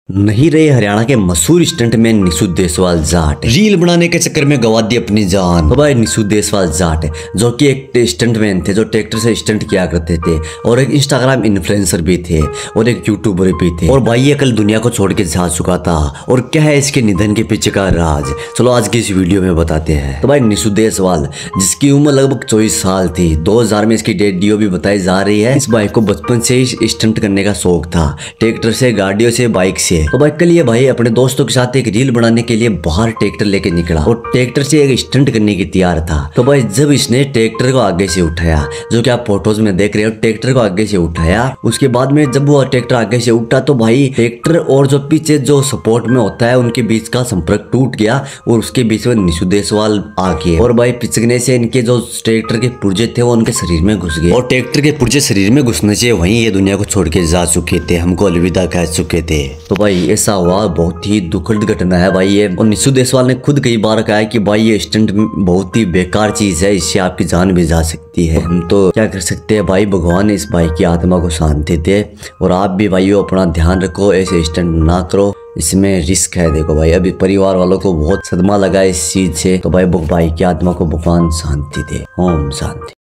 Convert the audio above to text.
नहीं रहे हरियाणा के मशहूर स्टंटमैन निशु देसवाल जाट रील बनाने के चक्कर में गवा दी अपनी जान। तो भाई निशु देसवाल जाट जो कि एक स्टंटमैन थे जो ट्रैक्टर से स्टंट किया करते थे और एक इंस्टाग्राम इन्फ्लुएंसर भी थे और एक यूट्यूबर भी थे और भाई ये कल दुनिया को छोड़ के जा चुका था। और क्या है इसके निधन के पीछे का राज, चलो आज की इस वीडियो में बताते हैं। तो भाई निशु देसवाल जिसकी उम्र लगभग 24 साल थी, 2000 में इसकी डेथ ड्यू भी बताई जा रही है। इस भाई को बचपन से ही स्टंट करने का शौक था, ट्रैक्टर से, गाड़ियों से, बाइक से। तो भाई कल ये भाई अपने दोस्तों के साथ एक रील बनाने के लिए बाहर ट्रैक्टर लेके निकला और ट्रैक्टर से एक स्टंट करने की तैयार था। तो भाई जब इसने ट्रैक्टर को आगे से उठाया, जो कि आप फोटोज में देख रहे हो, ट्रैक्टर को आगे से उठाया, उसके बाद में जब वो ट्रैक्टर आगे से उठा तो भाई ट्रैक्टर और जो पीछे जो सपोर्ट में होता है उनके बीच का संपर्क टूट गया और उसके बीच में निशु देसवाल आ गए और भाई पिचकने से इनके जो ट्रैक्टर के पुर्जे थे वो उनके शरीर में घुस गए और ट्रैक्टर के पुर्जे शरीर में घुसने से वहीं ये दुनिया को छोड़ के जा चुके थे, हमको अलविदा कह चुके थे। तो भाई ऐसा हुआ, बहुत ही दुखद घटना है भाई ये। और निशु देसवाल ने खुद कई बार कहा है कि भाई ये स्टंट बहुत ही बेकार चीज है, इससे आपकी जान भी जा सकती है। हम तो क्या कर सकते हैं भाई, भगवान इस भाई की आत्मा को शांति दे। और आप भी भाइयों अपना ध्यान रखो, ऐसे स्टंट ना करो, इसमें रिस्क है। देखो भाई अभी परिवार वालों को बहुत सदमा लगा इस चीज से। तो भाई की आत्मा को भगवान शांति दे। ओम शांति।